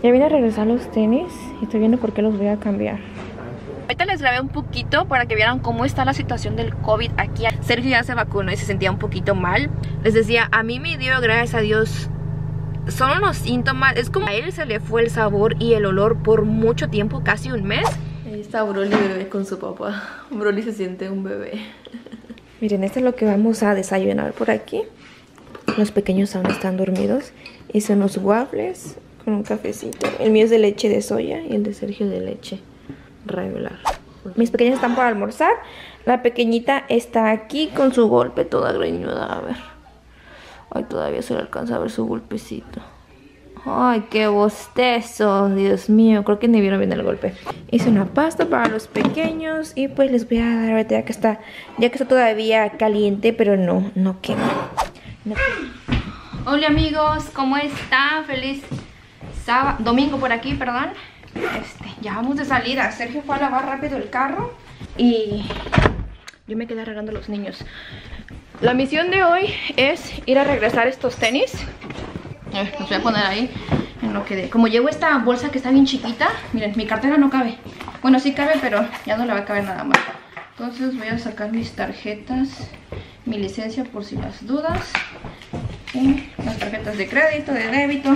Ya vine a regresar los tenis y estoy viendo por qué los voy a cambiar. Ahorita les grabé un poquito para que vieran cómo está la situación del COVID aquí. Sergio ya se vacunó y se sentía un poquito mal. Les decía, a mí me dio, gracias a Dios, son unos síntomas. Es como a él se le fue el sabor y el olor por mucho tiempo, casi un mes. Ahí está Broly bebé con su papá. Broly se siente un bebé. Miren, esto es lo que vamos a desayunar por aquí. Los pequeños aún están dormidos. Hice unos waffles con un cafecito. El mío es de leche de soya y el de Sergio de leche regular. Mis pequeños están por almorzar. La pequeñita está aquí con su golpe toda greñuda. A ver. Ay, todavía se le alcanza a ver su golpecito. Ay, qué bostezo. Dios mío, creo que ni vieron bien el golpe. Hice una pasta para los pequeños. Y pues les voy a dar ahorita ya que está todavía caliente, pero no quema. No. Hola amigos, ¿cómo están? Feliz domingo por aquí, perdón. Ya vamos de salida. Sergio fue a lavar rápido el carro y yo me quedé arreglando a los niños. La misión de hoy es ir a regresar estos tenis. Los voy a poner ahí en lo que como llevo esta bolsa que está bien chiquita. Miren, mi cartera no cabe. Bueno, sí cabe, pero ya no le va a caber nada más. Entonces voy a sacar mis tarjetas, mi licencia por si las dudas, y las tarjetas de crédito, de débito.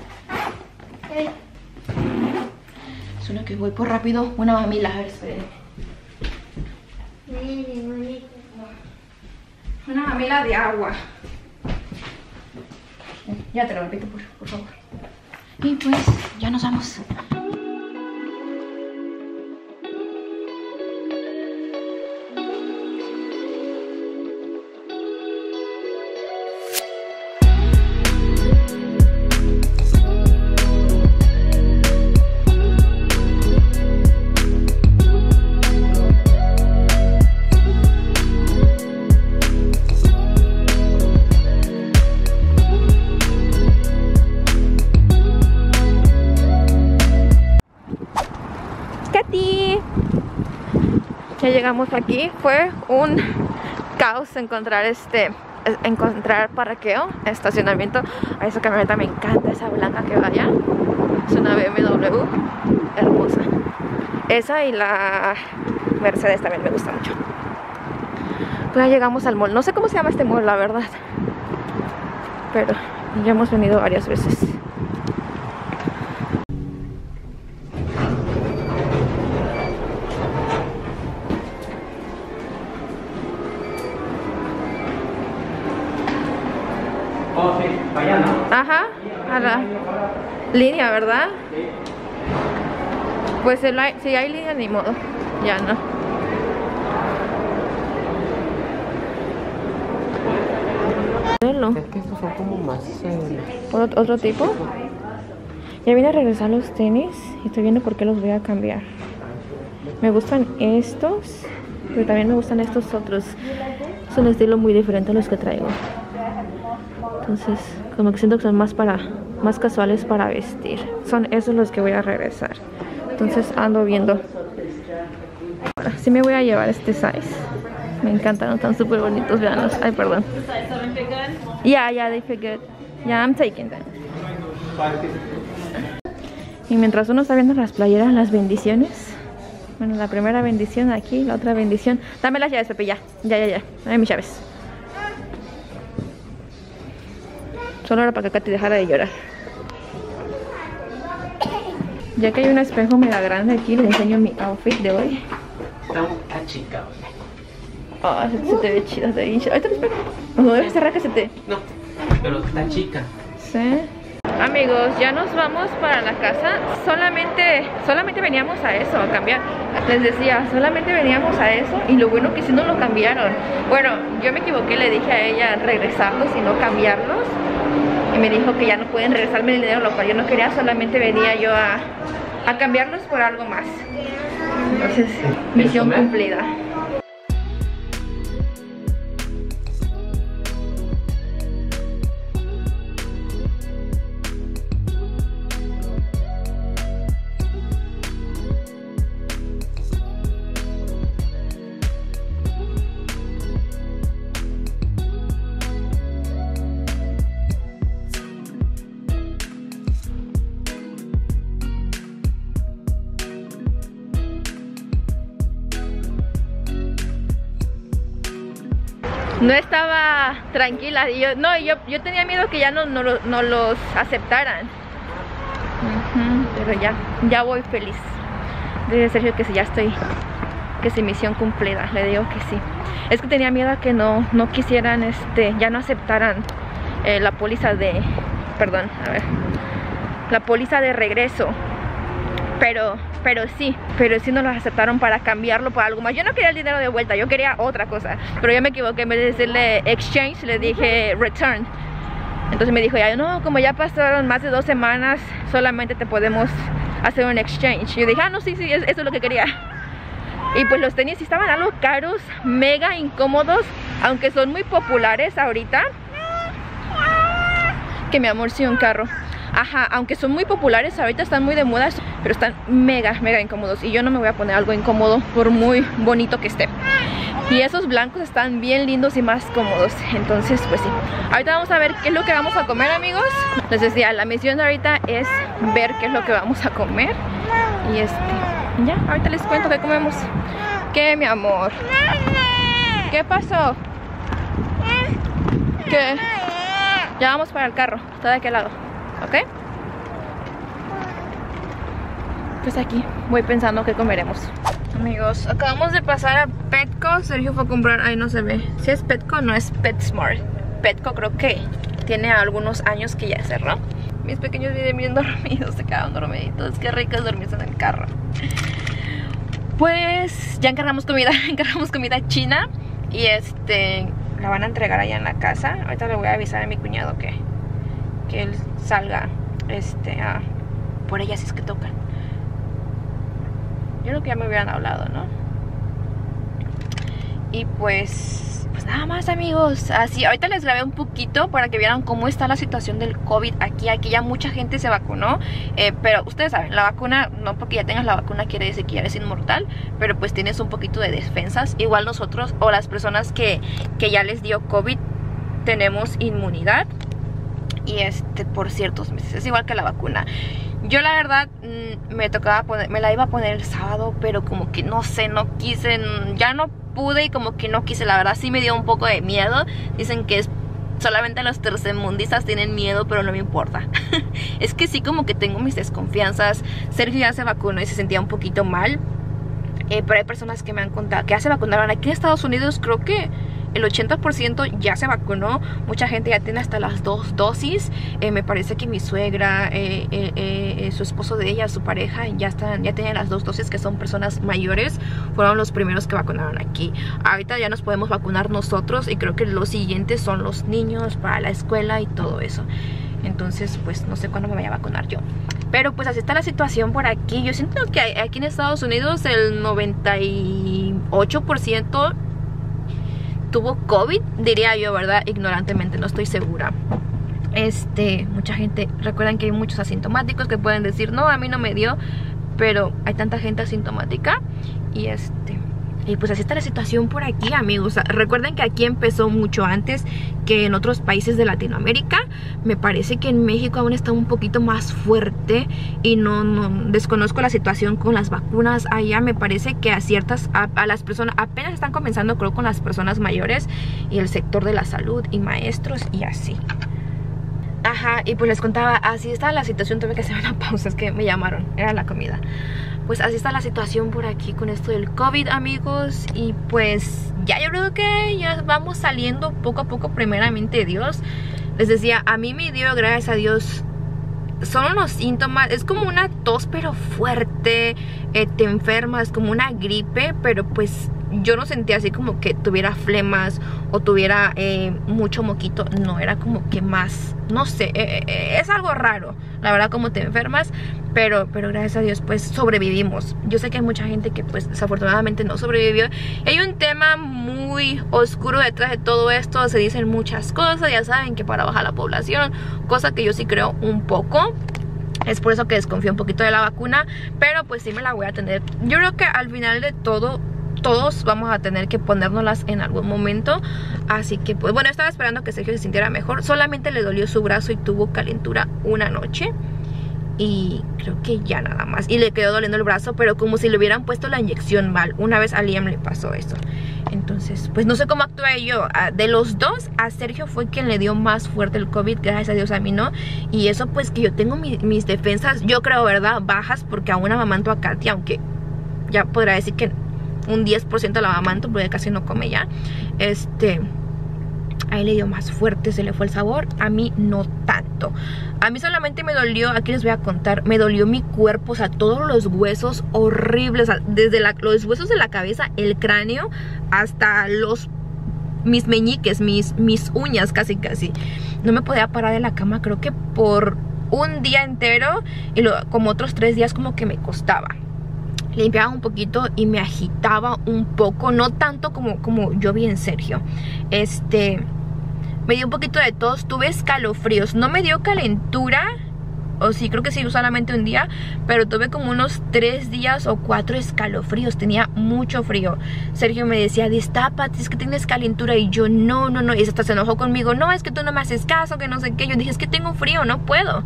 Solo que voy por rápido. Una mamila, a ver, esperen. Una mamila de agua. Ya te lo repito, por favor. Y pues, ya nos vamos. Ya llegamos aquí. Fue un caos encontrar parqueo, estacionamiento. A esa camioneta me encanta, esa blanca que va allá. Es una BMW hermosa. Esa y la Mercedes también me gusta mucho. Pues ya llegamos al mall. No sé cómo se llama este mall, la verdad, pero ya hemos venido varias veces. Oh, sí, para allá, ¿no? Ajá, a la línea, ¿verdad? Sí. Pues si hay línea, ni modo. Ya no. Es que estos son como más... ¿Otro tipo? Ya vine a regresar los tenis y estoy viendo por qué los voy a cambiar. Me gustan estos, pero también me gustan estos otros. Es un estilo muy diferente a los que traigo. Entonces, como que siento que son más casuales para vestir. Son esos los que voy a regresar. Entonces ando viendo. Ahora sí me voy a llevar este size. Me encantan, están súper bonitos, veanlos. Ay, perdón. Yeah, they feel good. Yeah, I'm taking them. Y mientras uno está viendo las playeras, las bendiciones. Bueno, la primera bendición aquí, la otra bendición. Dame las llaves, Pepe, ya. Dame mis llaves. Solo era para que Katy dejara de llorar. Ya que hay un espejo mega grande aquí, les enseño mi outfit de hoy. Está chica. Ah, se te ve chida, se te ve bien chida. Ahí te lo espero. No debes cerrar que se te... No, pero está chica. Sí. Amigos, ya nos vamos para la casa. Solamente veníamos a eso, a cambiar. Les decía, solamente veníamos a eso. Y lo bueno que sí nos lo cambiaron. Bueno, yo me equivoqué, le dije a ella regresarlos y no cambiarlos. Y me dijo que ya no pueden regresarme el dinero, lo cual yo no quería. Solamente venía yo a cambiarlos por algo más. Entonces, misión cumplida. no estaba tranquila. Y yo tenía miedo que ya no los aceptaran. Pero ya voy feliz. Dice Sergio que si ya estoy, que si misión cumplida. Le digo que sí. Es que tenía miedo a que no quisieran, ya no aceptaran la póliza de, perdón, a ver, la póliza de regreso. Pero sí no los aceptaron para cambiarlo por algo más. Yo no quería el dinero de vuelta, yo quería otra cosa. Pero yo me equivoqué, en vez de decirle exchange, le dije return. Entonces me dijo, ya no, como ya pasaron más de 2 semanas, solamente te podemos hacer un exchange. Y yo dije, no, sí, eso es lo que quería. Y pues los tenis estaban algo caros, mega incómodos, aunque son muy populares ahorita. Que mi amor, sí, un carro. Ajá, aunque son muy populares ahorita, están muy de moda, pero están mega incómodos. Y yo no me voy a poner algo incómodo por muy bonito que esté. Y esos blancos están bien lindos y más cómodos. Entonces, pues sí. Ahorita vamos a ver qué es lo que vamos a comer, amigos. Les decía, la misión de ahorita es ver qué es lo que vamos a comer. Y ya, ahorita les cuento qué comemos. ¿Qué, mi amor? ¿Qué pasó? ¿Qué? Ya vamos para el carro. Está de aquel lado. ¿Ok? Pues aquí voy pensando qué comeremos. Amigos, acabamos de pasar a Petco. Sergio fue a comprar, ahí no se ve si es Petco o no es PetSmart. Petco creo que tiene algunos años que ya cerró. Mis pequeños vienen bien dormidos, se quedaron dormiditos. Qué rico es dormirse en el carro. Pues ya encargamos comida china. Y la van a entregar allá en la casa. Ahorita le voy a avisar a mi cuñado que él salga por ella si es que tocan. Yo creo que ya me hubieran hablado, ¿no? Y pues nada más, amigos. Así, ahorita les grabé un poquito para que vieran cómo está la situación del COVID aquí. Aquí ya mucha gente se vacunó, pero ustedes saben, la vacuna, no porque ya tengas la vacuna quiere decir que ya eres inmortal, pero pues tienes un poquito de defensas. Igual nosotros o las personas que ya les dio COVID tenemos inmunidad. Y por ciertos meses, es igual que la vacuna. Yo la verdad me la iba a poner el sábado, pero como que no sé, no quise, ya no pude y como que no quise. La verdad sí me dio un poco de miedo. Dicen que solamente los tercermundistas tienen miedo, pero no me importa. Es que sí, como que tengo mis desconfianzas. Sergio ya se vacunó y se sentía un poquito mal, pero hay personas que me han contado que ya se vacunaron. Aquí en Estados Unidos creo que el 80% ya se vacunó. Mucha gente ya tiene hasta las 2 dosis. Me parece que mi suegra, su esposo de ella, su pareja, ya tienen las 2 dosis, que son personas mayores. Fueron los primeros que vacunaron aquí. Ahorita ya nos podemos vacunar nosotros y creo que los siguientes son los niños para la escuela y todo eso. Entonces pues no sé cuándo me vaya a vacunar yo. Pero pues así está la situación por aquí. Yo siento que aquí en Estados Unidos el 98% tuvo COVID, diría yo, ¿verdad? Ignorantemente, no estoy segura. Mucha gente, recuerdan que hay muchos asintomáticos que pueden decir, no, a mí no me dio, pero hay tanta gente asintomática. Y pues así está la situación por aquí, amigos. Recuerden que aquí empezó mucho antes que en otros países de Latinoamérica. Me parece que en México aún está un poquito más fuerte. Y no desconozco la situación con las vacunas allá. Me parece que a las personas apenas están comenzando, creo, con las personas mayores y el sector de la salud y maestros y así. Ajá, y pues les contaba, así está la situación. Tuve que hacer una pausa, es que me llamaron, era la comida. Pues así está la situación por aquí con esto del COVID, amigos. Y pues ya yo creo que ya vamos saliendo poco a poco, primeramente Dios. Les decía, a mí me dio, gracias a Dios, son unos síntomas, es como una tos pero fuerte, te enfermas, como una gripe, pero pues yo no sentía así como que tuviera flemas o tuviera mucho moquito. No, era como que más, no sé, es algo raro, la verdad, como te enfermas. Pero gracias a Dios pues sobrevivimos. Yo sé que hay mucha gente que pues desafortunadamente no sobrevivió. Hay un tema muy oscuro detrás de todo esto. Se dicen muchas cosas, ya saben, que para bajar la población, cosa que yo sí creo un poco. Es por eso que desconfío un poquito de la vacuna, pero pues sí me la voy a tener. Yo creo que al final de todo, todos vamos a tener que ponérnoslas en algún momento. Así que pues bueno, estaba esperando que Sergio se sintiera mejor. Solamente le dolió su brazo y tuvo calentura una noche. Y creo que ya nada más. Y le quedó doliendo el brazo, pero como si le hubieran puesto la inyección mal. Una vez a Liam le pasó eso. Entonces, pues no sé cómo actué yo. De los dos, a Sergio fue quien le dio más fuerte el COVID. Gracias a Dios a mí no. Y eso pues que yo tengo mis defensas, yo creo, ¿verdad? Bajas, porque aún amamanto a Katy, aunque ya podrá decir que un 10% la amamanto, porque casi no come ya. A él le dio más fuerte, se le fue el sabor. A mí no tanto. A mí solamente me dolió, aquí les voy a contar, me dolió mi cuerpo, o sea, todos los huesos horribles, o sea, desde los huesos de la cabeza, el cráneo, hasta mis meñiques, mis uñas casi. No me podía parar de la cama, creo que por un día entero, y como otros 3 días como que me costaba. Limpiaba un poquito y me agitaba un poco, no tanto como yo vi en Sergio. Me dio un poquito de tos, tuve escalofríos, no me dio calentura, o sí, creo que sí, solamente un día, pero tuve como unos 3 días o 4 escalofríos, tenía mucho frío. Sergio me decía, destápate, es que tienes calentura, y yo, no, y hasta se enojó conmigo, no, es que tú no me haces caso, que no sé qué. Yo dije, es que tengo frío, no puedo.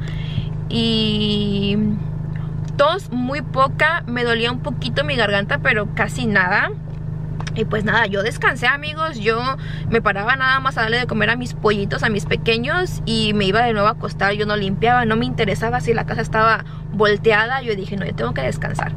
Y tos muy poca, me dolía un poquito mi garganta, pero casi nada. Y pues nada, yo descansé, amigos. Yo me paraba nada más a darle de comer a mis pollitos, a mis pequeños, y me iba de nuevo a acostar. Yo no limpiaba, no me interesaba si la casa estaba volteada. Yo dije, no, yo tengo que descansar.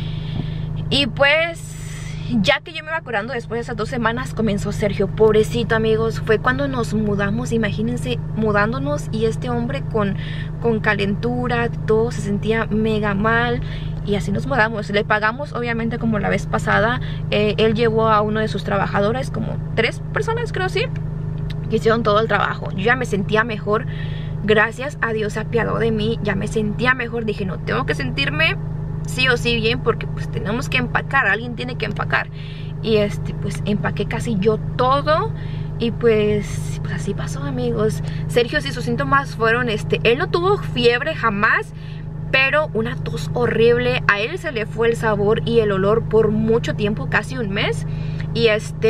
Y pues ya que yo me iba curando, después de esas 2 semanas comenzó Sergio. Pobrecito, amigos, fue cuando nos mudamos. Imagínense, mudándonos, y este hombre con calentura, todo, se sentía mega mal. Y así nos mudamos. Le pagamos, obviamente, como la vez pasada. Él llevó a uno de sus trabajadores, como 3 personas, creo, sí, que hicieron todo el trabajo. Yo ya me sentía mejor. Gracias a Dios se apiadó de mí. Ya me sentía mejor. Dije, no, tengo que sentirme sí o sí bien, porque pues tenemos que empacar. Alguien tiene que empacar. Y pues empaqué casi yo todo. Y pues así pasó, amigos. Sergio, sí, sus síntomas fueron él no tuvo fiebre jamás, pero una tos horrible. A él se le fue el sabor y el olor por mucho tiempo, casi un mes. Y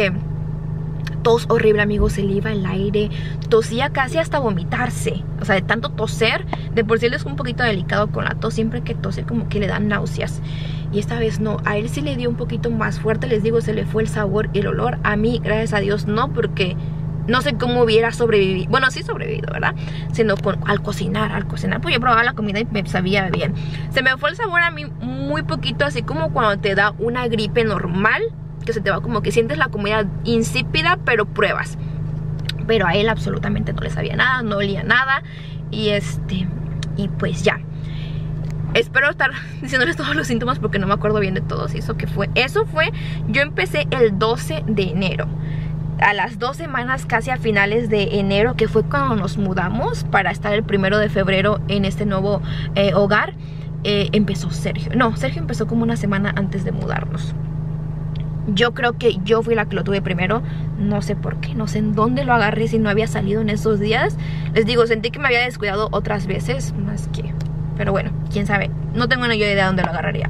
tos horrible, amigos, se le iba el aire, tosía casi hasta vomitarse. O sea, de tanto toser. De por sí él es un poquito delicado con la tos. Siempre que tose como que le dan náuseas. Y esta vez no, a él sí le dio un poquito más fuerte. Les digo, se le fue el sabor y el olor. A mí, gracias a Dios, no, porque no sé cómo hubiera sobrevivido. Bueno, sí sobrevivido, ¿verdad? Sino al cocinar, pues yo probaba la comida y me sabía bien. Se me fue el sabor a mí muy poquito, así como cuando te da una gripe normal, que se te va, como que sientes la comida insípida, pero pruebas. Pero a él absolutamente no le sabía nada, no olía nada. Y pues ya. Espero estar diciéndoles todos los síntomas, porque no me acuerdo bien de todos. Eso fue, yo empecé el 12 de enero. A las 2 semanas, casi a finales de enero, que fue cuando nos mudamos para estar el 1 de febrero en este nuevo hogar, empezó Sergio. No, Sergio empezó como una semana antes de mudarnos. Yo creo que yo fui la que lo tuve primero. No sé por qué, no sé en dónde lo agarré, si no había salido en esos días. Les digo, sentí que me había descuidado otras veces, más que... Pero bueno, quién sabe. No tengo ni idea de dónde lo agarraría.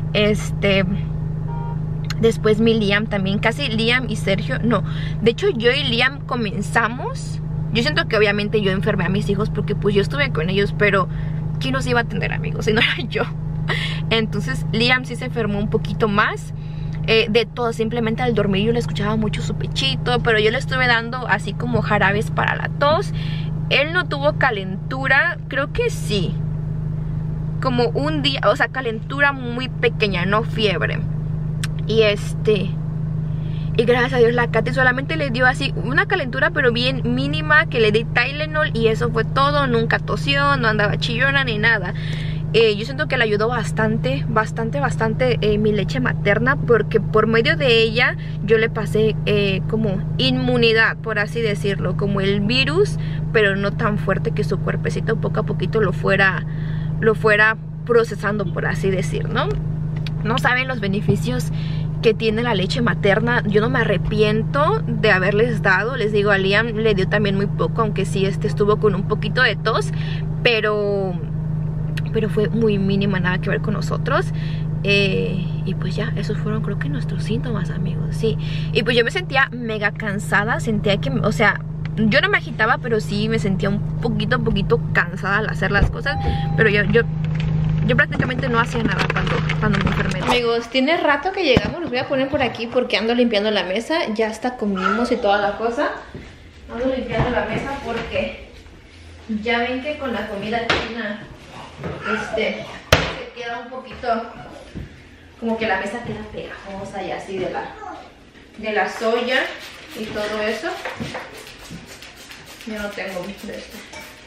Después Liam también, casi Liam y Sergio. No, de hecho yo y Liam comenzamos. Yo siento que obviamente yo enfermé a mis hijos, porque pues yo estuve con ellos, pero ¿quién los iba a atender, amigos? Si no era yo. Entonces Liam sí se enfermó un poquito más. De todo, simplemente al dormir yo le escuchaba mucho su pechito, pero yo le estuve dando así como jarabes para la tos. Él no tuvo calentura, creo que sí, como un día, o sea, calentura muy pequeña, no fiebre. Y y gracias a Dios la Katy solamente le dio así una calentura, pero bien mínima, que le di Tylenol y eso fue todo. Nunca tosió, no andaba chillona ni nada. Yo siento que le ayudó bastante mi leche materna, porque por medio de ella yo le pasé como inmunidad, por así decirlo, como el virus, pero no tan fuerte, que su cuerpecito poco a poquito lo fuera procesando, por así decir, ¿no? No saben los beneficios que tiene la leche materna. Yo no me arrepiento de haberles dado. Les digo, a Liam le dio también muy poco, aunque sí estuvo con un poquito de tos, pero fue muy mínima, nada que ver con nosotros. Y pues ya, esos fueron creo que nuestros síntomas, amigos, sí. Y pues yo me sentía mega cansada, sentía que, o sea, yo no me agitaba, pero sí me sentía un poquito cansada al hacer las cosas. Pero yo Yo prácticamente no hacía nada cuando me enfermé. Amigos, tiene rato que llegamos. Los voy a poner por aquí porque ando limpiando la mesa. Ya hasta comimos y toda la cosa. Ando limpiando la mesa porque ya ven que con la comida china se queda un poquito, como que la mesa queda pegajosa y así de la soya y todo eso. Yo no tengo de esto.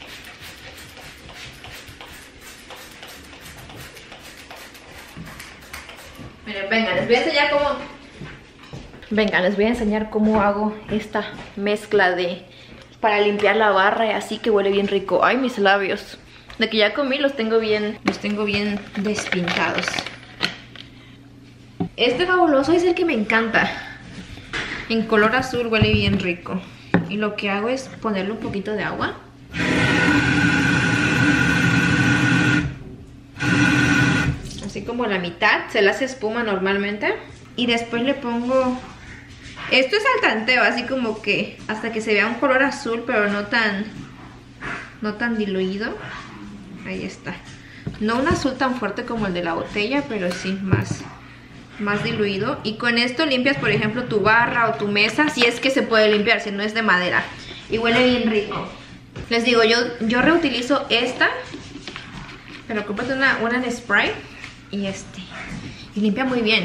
Miren, vengan, les voy a enseñar cómo. Vengan, les voy a enseñar cómo hago esta mezcla para limpiar la barra y así, que huele bien rico. Ay, mis labios. De que ya comí los tengo bien despintados. Este fabuloso es el que me encanta. En color azul, huele bien rico. Y lo que hago es ponerle un poquito de agua. Así como la mitad, se le hace espuma normalmente. Y después le pongo... Esto es al tanteo, así como que hasta que se vea un color azul, pero no tan diluido. Ahí está. No un azul tan fuerte como el de la botella, pero sí más diluido. Y con esto limpias, por ejemplo, tu barra o tu mesa, si es que se puede limpiar, si no es de madera. Y huele bien rico. Les digo, yo reutilizo esta, pero cómprate una en spray y y limpia muy bien.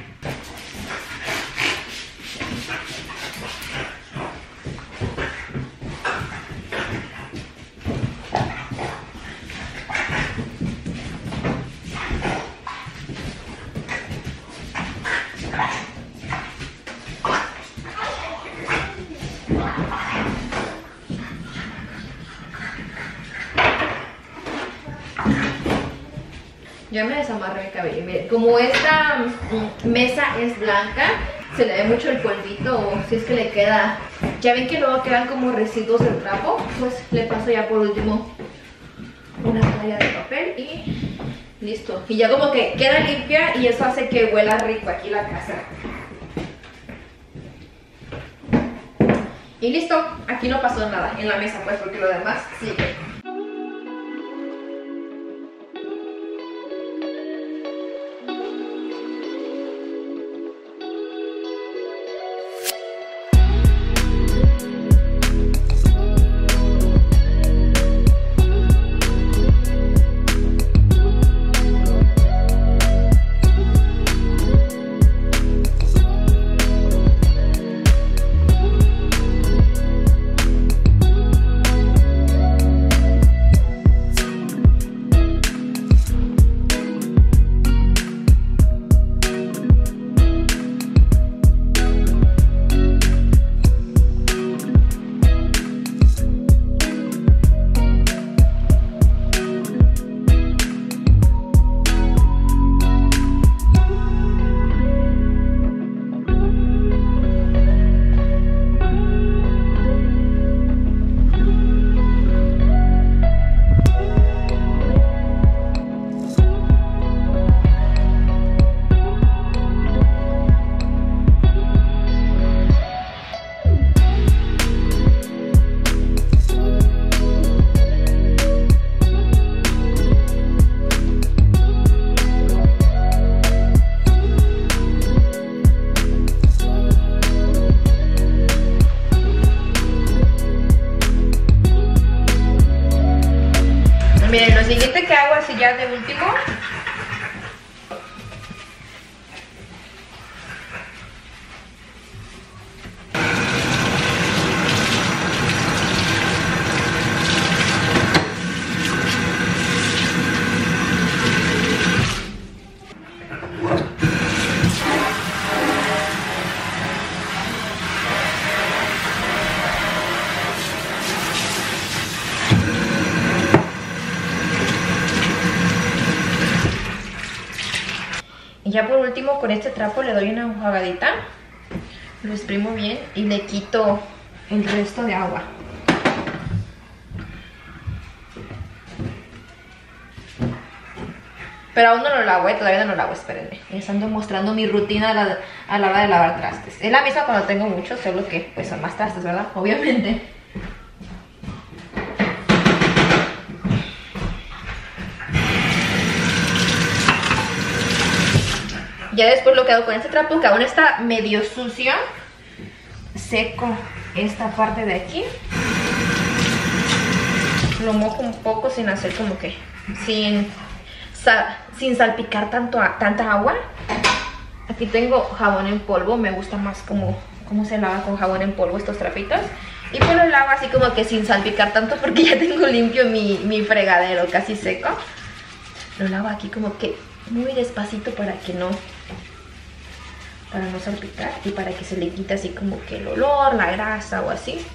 Ya me desamarré el cabello. Miren, como esta mesa es blanca, se le ve mucho el polvito, o si es que le queda... Ya ven que luego quedan como residuos del trapo. Pues le paso ya por último una toalla de papel y listo. Y ya como que queda limpia y eso hace que huela rico aquí la casa. Y listo, aquí no pasó nada en la mesa, pues, porque lo demás sigue. Miren, lo siguiente que hago así ya de último, y ya por último con este trapo le doy una enjuagadita, lo exprimo bien y le quito el resto de agua. Pero aún no lo lavo, todavía no lo lavo, espérenme. Les ando mostrando mi rutina a la hora de lavar trastes. Es la misma cuando tengo muchos, solo que pues son más trastes, ¿verdad? Obviamente. Ya después lo que hago con este trapo, que aún está medio sucio, seco esta parte de aquí. Lo mojo un poco sin hacer como que, sin salpicar tanta agua. Aquí tengo jabón en polvo, me gusta más como se lava con jabón en polvo estos trapitos. Y pues lo lavo así como que sin salpicar tanto porque ya tengo limpio mi fregadero casi seco. Lo lavo aquí como que muy despacito para no salpicar y para que se le quite así como que el olor, la grasa o así.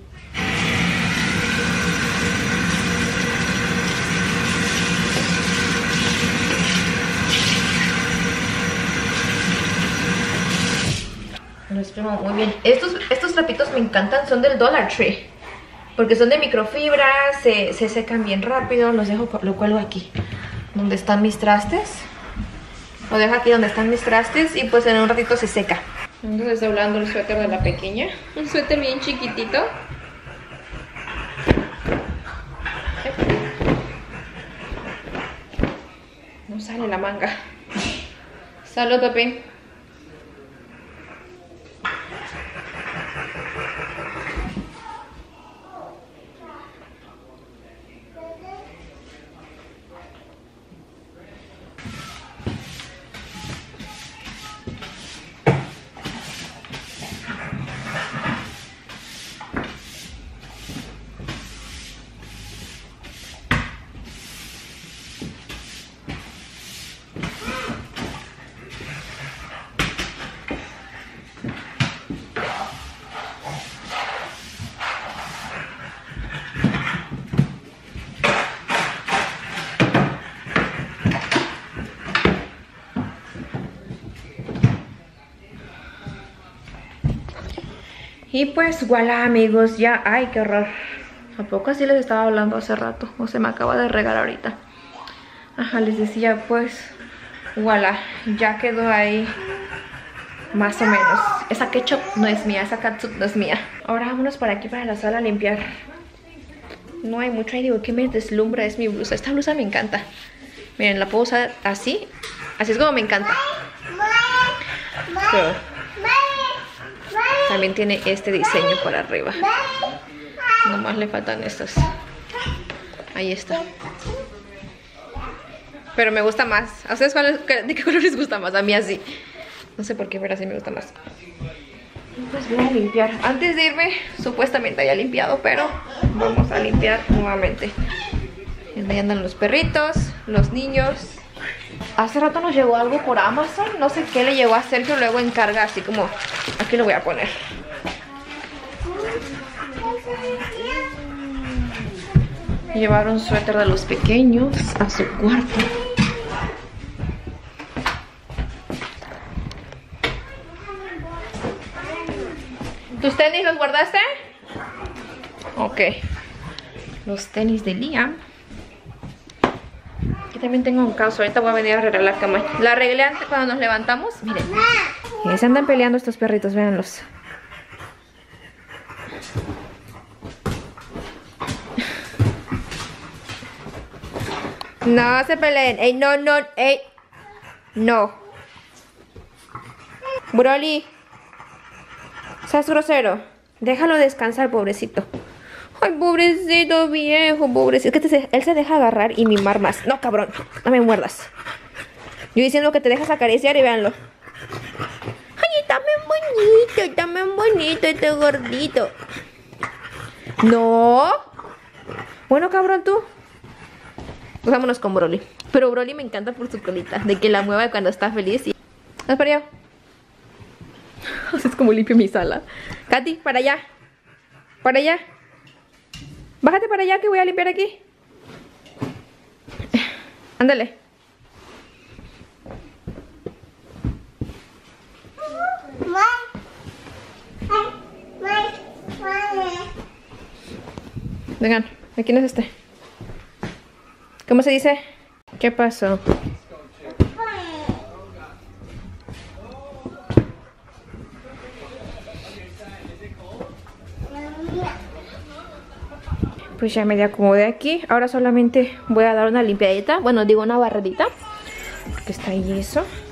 Lo exprimo muy bien. Estos trapitos me encantan, son del Dollar Tree. Porque son de microfibra, se secan bien rápido. Lo cuelgo aquí, donde están mis trastes. Lo dejo aquí donde están mis trastes y pues en un ratito se seca. Entonces doblando el suéter de la pequeña. Un suéter bien chiquitito. No sale la manga. Salud, Pepe. Y pues voilà, amigos, ya, ay, qué horror. ¿A poco así les estaba hablando hace rato? O se me acaba de regar ahorita. Ajá, les decía, pues, voilà, ya quedó ahí más o menos. Esa ketchup no es mía, esa catsup no es mía. Ahora vámonos para aquí, para la sala a limpiar. No hay mucho, ahí digo, que me deslumbra es mi blusa. Esta blusa me encanta. Miren, la puedo usar así. Así es como me encanta. Pero también tiene este diseño por arriba. Nomás le faltan estas. Ahí está. Pero me gusta más. ¿A ustedes de qué color les gusta más? A mí así. No sé por qué, pero así me gusta más. Pues voy a limpiar. Antes de irme, supuestamente había limpiado, pero vamos a limpiar nuevamente. Ahí andan los perritos, los niños. Hace rato nos llegó algo por Amazon. No sé qué le llegó a Sergio, luego encarga así como... Aquí lo voy a poner. Llevar un suéter de los pequeños a su cuarto. ¿Tus tenis los guardaste? Ok. Los tenis de Liam. Aquí también tengo un caos. Ahorita voy a venir a arreglar la cama. La arreglé antes cuando nos levantamos. Miren. Y se andan peleando estos perritos, véanlos. No se peleen. Ey, no, no, ey. No. Broly. Seas grosero. Déjalo descansar, pobrecito. Ay, pobrecito viejo, pobrecito. Es que él se deja agarrar y mimar más. No, cabrón. No me muerdas. Yo diciendo que te dejas acariciar y véanlo. Ay, está bien bonito este gordito. No. Bueno, cabrón, tú. Pues vámonos con Broly. Pero Broly me encanta por su colita. De que la mueva cuando está feliz. Y... ¿Vas para allá? Así es como limpio mi sala. Katy, para allá. Para allá. Bájate para allá que voy a limpiar aquí. Ándale. Vengan, ¿quién es este? ¿Cómo se dice? ¿Qué pasó? Pues ya me acomodé aquí. Ahora solamente voy a dar una limpiadita. Bueno, digo una barredita. Porque está ahí eso.